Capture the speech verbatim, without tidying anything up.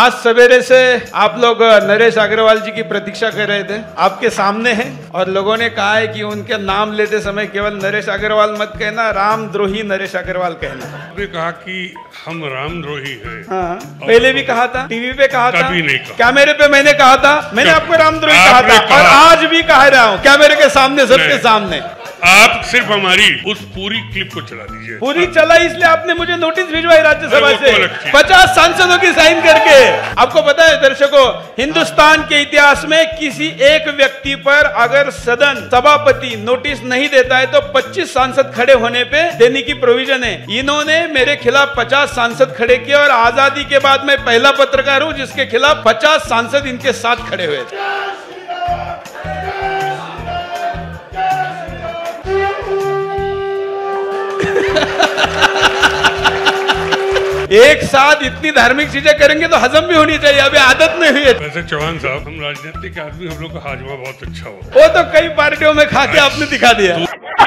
आज सवेरे से आप लोग नरेश अग्रवाल जी की प्रतीक्षा कर रहे थे, आपके सामने हैं और लोगों ने कहा है कि उनके नाम लेते समय केवल नरेश अग्रवाल मत कहना, रामद्रोही नरेश अग्रवाल कहना। आपने कहा कि हम रामद्रोही हैं। हाँ, पहले भी कहा था, टीवी पे कहा था, कभी नहीं कहा। कैमरे पे मैंने कहा था, मैंने आपको रामद्रोही कहा था कहा। और आज भी कह रहा हूँ कैमरे के सामने, सबके सामने। आप सिर्फ हमारी उस पूरी क्लिप को चला दीजिए। पूरी चला इसलिए आपने मुझे नोटिस भिजवाई राज्यसभा वो से तो अलग चीज। पचास सांसदों की साइन करके। आपको पता है दर्शकों, हिंदुस्तान के इतिहास में किसी एक व्यक्ति पर अगर सदन सभापति नोटिस नहीं देता है तो पच्चीस सांसद खड़े होने पे देने की प्रोविजन है। इन्होंने मेरे खिलाफ पचास सांसद खड़े किए और आजादी के बाद मैं पहला पत्रकार हूं जिसके खिलाफ पचास सांसद इनके साथ खड़े हुए थे। एक साथ इतनी धार्मिक चीजें करेंगे तो हजम भी होनी चाहिए, अभी आदत नहीं हुई है। वैसे चौहान साहब, हम राजनीतिक आदमी, हम लोग का हाजमा बहुत अच्छा हो। वो तो कई पार्टियों में खा के आपने दिखा दिया।